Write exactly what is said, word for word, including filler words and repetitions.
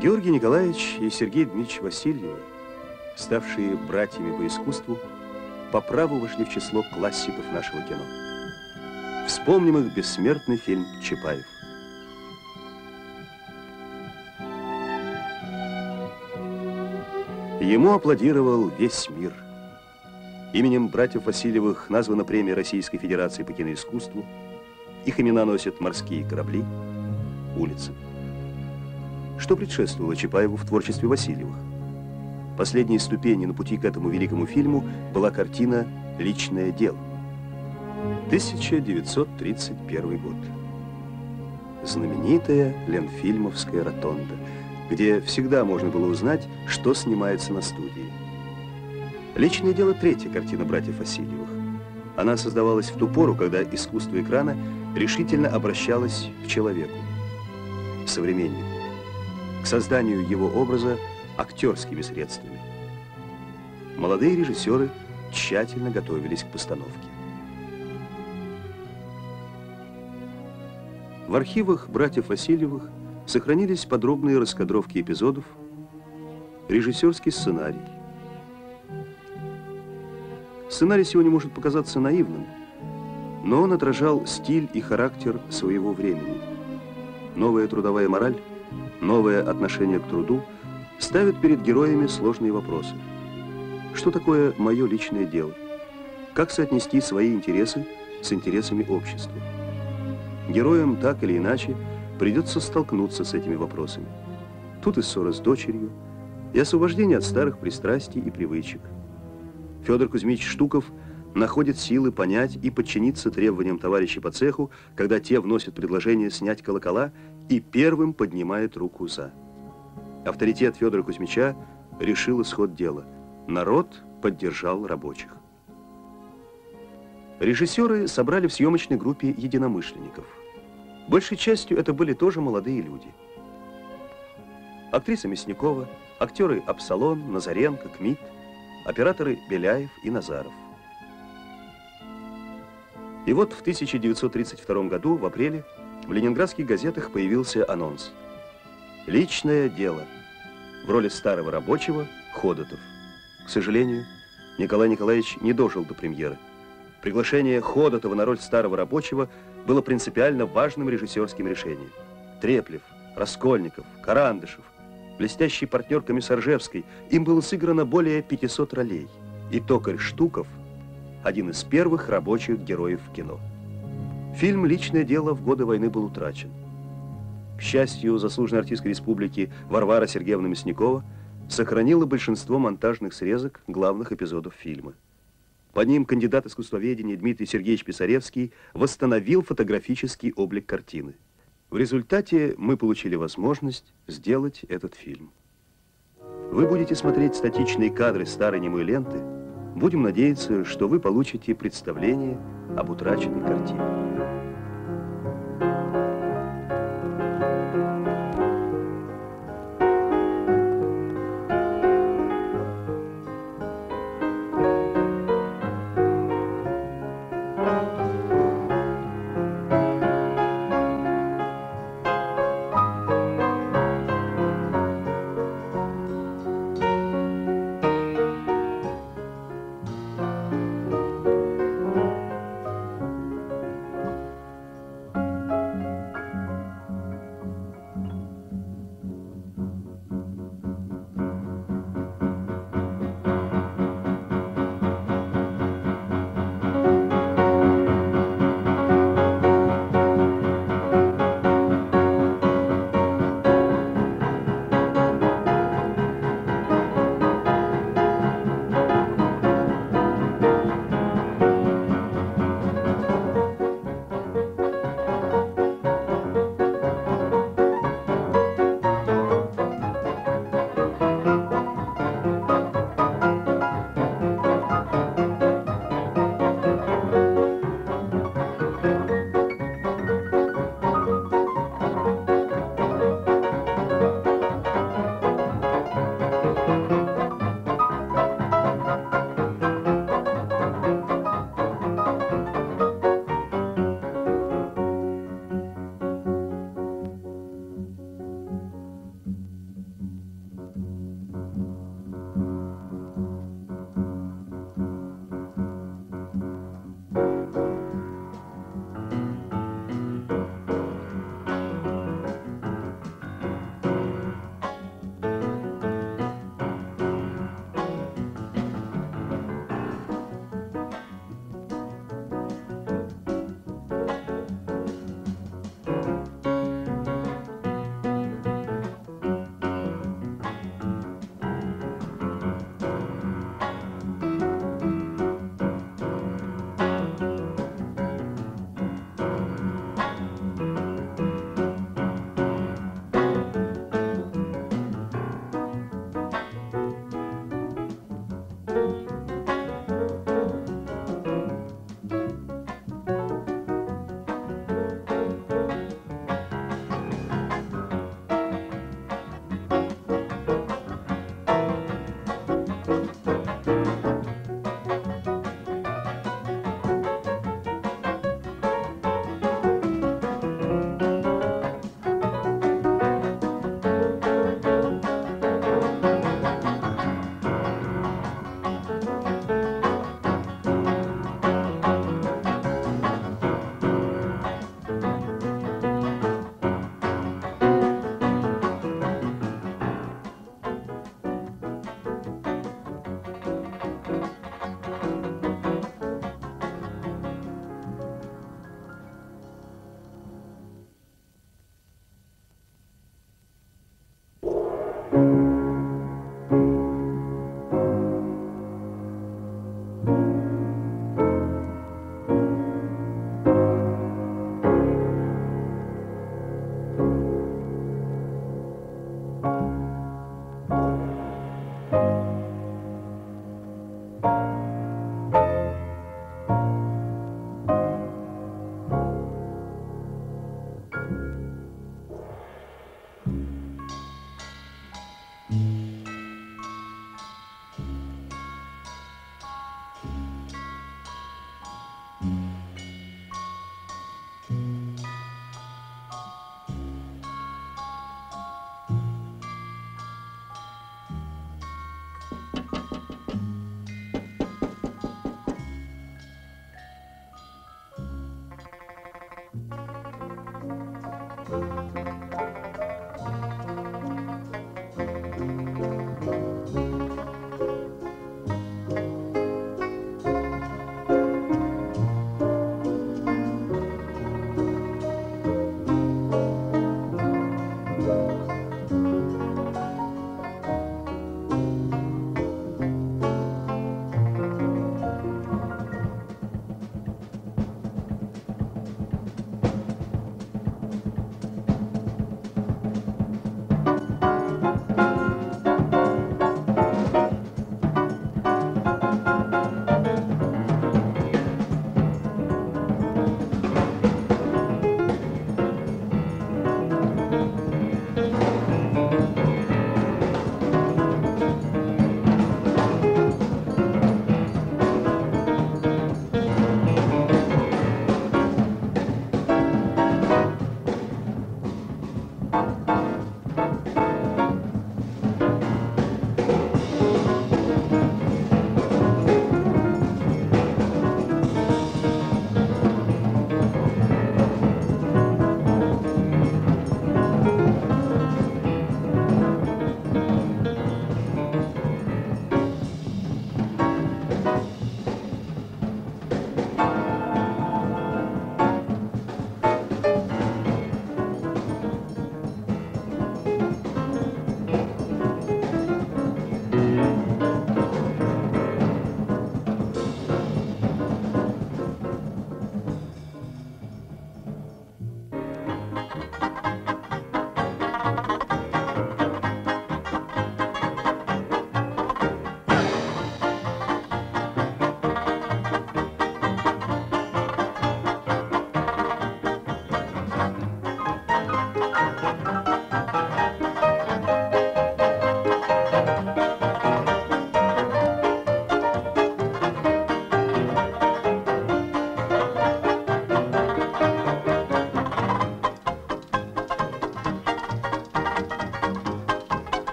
Георгий Николаевич и Сергей Дмитриевич Васильевы, ставшие братьями по искусству, по праву вошли в число классиков нашего кино. Вспомним их бессмертный фильм «Чапаев». Ему аплодировал весь мир. Именем братьев Васильевых названа премия Российской Федерации по киноискусству. Их имена носят морские корабли, улицы. Что предшествовало Чапаеву в творчестве Васильевых? Последней ступенью на пути к этому великому фильму была картина «Личное дело». тысяча девятьсот тридцать первый год. Знаменитая Ленфильмовская ротонда, где всегда можно было узнать, что снимается на студии. «Личное дело» — третья картина братьев Васильевых. Она создавалась в ту пору, когда искусство экрана решительно обращалось к человеку, современнику, к созданию его образа актерскими средствами. Молодые режиссеры тщательно готовились к постановке. В архивах братьев Васильевых сохранились подробные раскадровки эпизодов, режиссерский сценарий. Сценарий сегодня может показаться наивным, но он отражал стиль и характер своего времени. Новая трудовая мораль, новое отношение к труду ставят перед героями сложные вопросы. Что такое мое личное дело? Как соотнести свои интересы с интересами общества? Героям так или иначе придется столкнуться с этими вопросами. Тут и ссора с дочерью, и освобождение от старых пристрастий и привычек. Федор Кузьмич Штуков находит силы понять и подчиниться требованиям товарищей по цеху, когда те вносят предложение снять колокола, и первым поднимает руку «за». Авторитет Федора Кузьмича решил исход дела. Народ поддержал рабочих. Режиссеры собрали в съемочной группе единомышленников. Большей частью это были тоже молодые люди. Актриса Мясникова, актеры Апсалон, Назаренко, Кмит, операторы Беляев и Назаров. И вот в тысяча девятьсот тридцать втором году, в апреле, в ленинградских газетах появился анонс. «Личное дело». В роли старого рабочего Ходотов. К сожалению, Николай Николаевич не дожил до премьеры. Приглашение Ходотова на роль старого рабочего было принципиально важным режиссерским решением. Треплев, Раскольников, Карандышев, блестящий партнер Комиссаржевской, им было сыграно более пятисот ролей. И токарь Штуков – один из первых рабочих героев в кино. Фильм «Личное дело» в годы войны был утрачен. К счастью, заслуженная артистка республики Варвара Сергеевна Мясникова сохранила большинство монтажных срезок главных эпизодов фильма. По ним кандидат искусствоведения Дмитрий Сергеевич Писаревский восстановил фотографический облик картины. В результате мы получили возможность сделать этот фильм. Вы будете смотреть статичные кадры старой немой ленты. Будем надеяться, что вы получите представление об утраченной картине.